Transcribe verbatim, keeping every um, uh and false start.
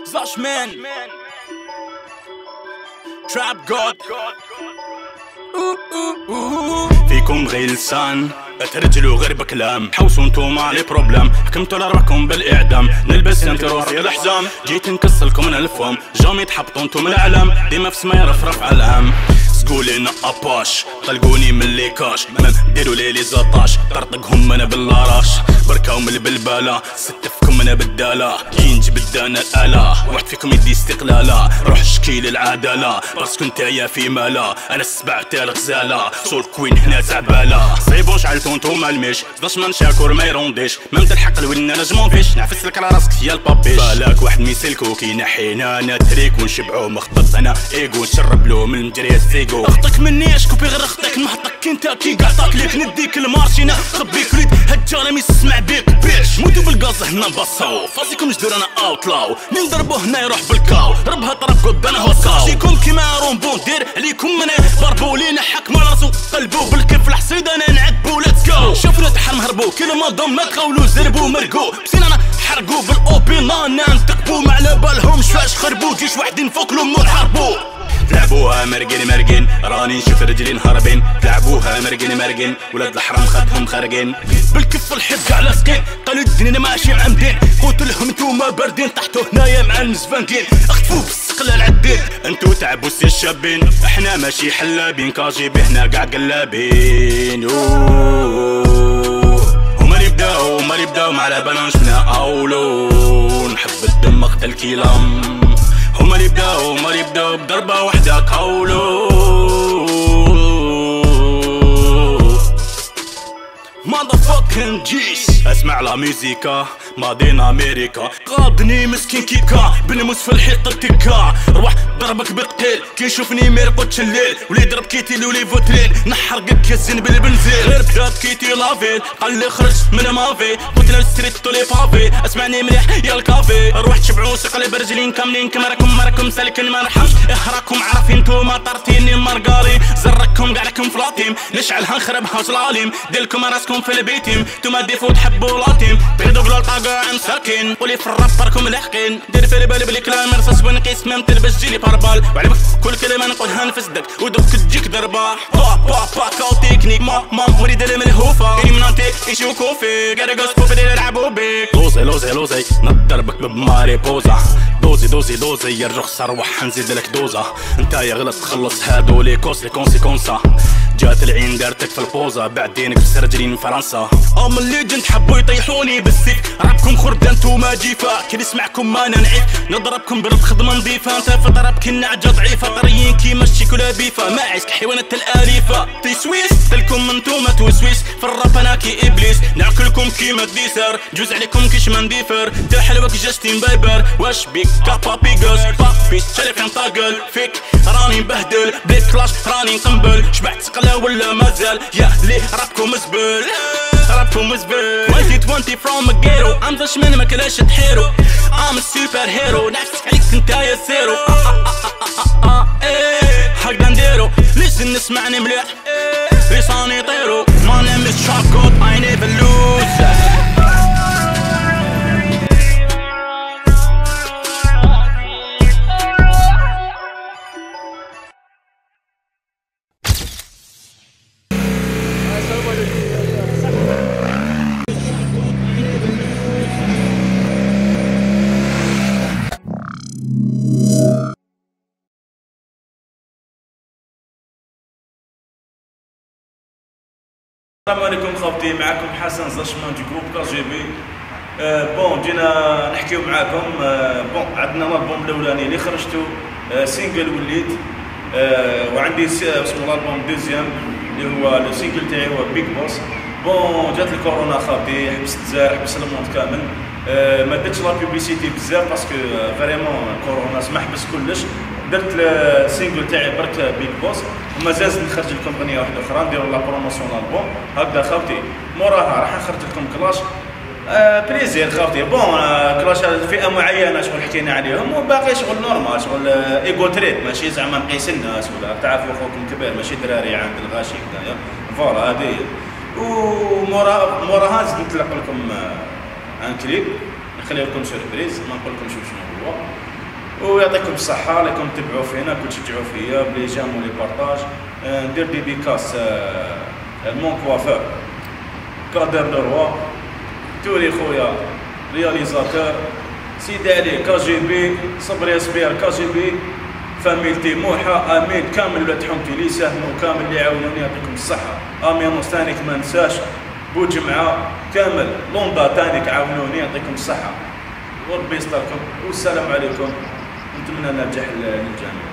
Zash man Trap God فيكم غير لسان ترجلوا غير بكلام حوسوا نتوما لي بروبلام حكمتوا لربكم بالاعدام نلبس سنترو في الحزام جيت نكسلكم من الفم جامي تحبطوا نتوم الاعلام ديما في سما يرفرف على العام سقولينا اباش طلقوني من لي كاش مام ديروا لي لي زطاش طرطقهم انا باللاراش بركاو من البلباله ستفكم انا بالداله ينجي بدانا الاله واحد فيكم يدي استقلاله روح شكي للعداله باسكو نتايا في مالا انا السبع تاع الغزاله سول كوين هنا زعباله صيبون شعلتو نتوما الميش زداش من شاكور ما يرونديش مام تلحق الوين انا جمون فيش نعفس لك على راسك يا البابيش بالك واحد ميسلكو كي نحينا انا تريك ونشبعو مخطط انا ايغو نشرب له من الجري السيغو اخطك مني اشكوبي غير اخطك نحطك انت كي قعطاك ليك نديك المارشينا خبيك ريد هجانا ميسمع بيك بيش موتو بالغاز هنا نبصاو فاسيكم جدور انا اوتلاو نضربو هنا يروح بالكاو ربها طرف قدام هوكاو جيكم كيما رومبون دير عليكم انا ضربو لينا حكموا على راسو قلبو بالكيف الحصيد انا نعذبو ليتس جو شوفنا تحرم هربو كي ما ضم ما تخولو زربو مرقو بسينا انا حرقو بالاوبي نانا نتقبو ما على بالهمش فاش خربو جيش وحدين فوق لامو نحاربو تلعبوها مرقين مرقين راني نشوف رجلين هربين تلعبوها مرقين مرقين ولاد الحرام خدهم خارقين بالكف الحب كاع لاصقين قالوا الدنيا ماشي معمدين قلت لهم نتوما باردين طحتوا هنايا مع المزفانكين اختفوا بالسقل العدين انتو تعبوا سي الشابين احنا ماشي حلابين كاجيبي هنا كاع قلابين هما اللي بداو هما اللي بداو ما على بالهمش منا اولو نحب الدم قتل كيلام هما اللي بداو هما اللي بداو بضربة وحدة كاولو ماذا جيس اسمع لا ميوزيكا ماضين امريكا قاضني مسكين كيكا بنموس في الحيط التكا روح ضربك بقتيل كي يشوفني ما يرقدش الليل ولي ضرب كيتي ولي فوترين نحرقك يا الزين بالبنزين غير بدات كيتي لافيل قال لي خرج من مافي قلت له ستريت طولي بافي اسمعني مليح يا الكافي روح تشبعوا سقلب رجلين كاملين كما راكم ما راكم سالكين ما نرحمش احراكم عارفين نتوما طرتيني مرقاري زركم كاع لكم فلاطيم نشعلها نخربها وصلاليم ديلكم راسكم في البيتيم نتوما ديفو تحبوا لاطيم تغيدوا بالطاقة عم ساكن قولي في الراب راكم لاحقين دير في بالي بلي كلام رصاص ونقيس مام تلبس جيلي باربال وعلى كل كلمة نقولها نفسدك ودوك تجيك ضربة با با با كاو تكنيك ما ما مريد الملهوفة كريم نانتي يشوكو فيك انا قص بوبي يلعبوا بيك لوزي لوزي لوزي نضربك بماري بوزا دوزي دوزي دوزي يا الرخصة روح نزيد لك دوزة انتا يا غلط تخلص هادو لي كوس لي كونسيكونسا جات العين دارتك في البوزة بعدين كبس رجلين فرنسا ام الليجند حبوا يطيحوني بالسيف رابكم خردة نتوما جيفا كي نسمعكم ما نعيف نضربكم برد خدمة نظيفة انت في ضربك النعجة ضعيفة طريين كيما الشيكولا بيفا ما عيسك حيوانات الاليفة تيسويس تلكم انتوما توسويس في الراب انا كي ابليس ناكلكم كيما الديسر جوز عليكم كيش ما نديفر تا حلوك جاستين بايبر واش بيك كابابي جوز بابي شريف ينطاقل فيك راني مبهدل بليت كلاش راني نقنبل شبعت سقلا ولا مازال يا ليه رابكم زبل رابكم زبل عشرين عشرين from a ghetto I'm the شمن ما كلاش تحيرو I'm a super hero نفسك عليك انتا يا سيرو حقنا نديرو ليش نسمعني مليح لساني يطيرو My name is Trap God I never lose السلام عليكم خوتي معكم حسن زاشمان دي جروب كار جي بي أه بون جينا نحكيو معاكم أه بون عندنا الالبوم الاولاني اللي خرجتو أه سينجل وليد أه وعندي اسمه الالبوم دوزيام اللي هو السينجل تاعي هو بيك بوس بون جات الكورونا خوتي حبست الجزائر حبس الموند كامل أه ما درتش لا بوبليسيتي بزاف باسكو فريمون كورونا سمح حبس كلش درت السينجل تاعي برك بيك بوس ومازال نخرج لكم اغنيه واحده اخرى نديروا لا بروموسيون الالبوم هكذا خوتي موراها راح نخرج لكم كلاش آه بريزير خوتي بون آه كلاش فئه معينه شغل حكينا عليهم وباقي شغل نورمال شغل آه ايغو تريد ماشي زعما نقيس الناس ولا تعرفوا خوكم كبير ماشي دراري عند الغاشي هكذايا فوالا هذه ومورا موراها نزيد نطلق لكم آه ان كليب نخلي لكم سوربريز ما نقول لكمش شنو هو ويعطيكم الصحه راكم تبعوا فينا كنتو تشجعوا فيا بلي جام ولي بارطاج. ندير ديديكاس المون كوافور كادر لو روا توري خويا رياليزاتور سيدي علي كا جي بي صبري اسبير كا جي بي فاميلتي موحى امين كامل ولاد حومتي اللي ساهموا كامل اللي عاونوني يعطيكم الصحه. امين ثانيك ما نساش بوجمعه كامل لوندا تانيك عاونوني يعطيكم الصحه وربي يستركم والسلام عليكم. نتمنى النجاح للجميع.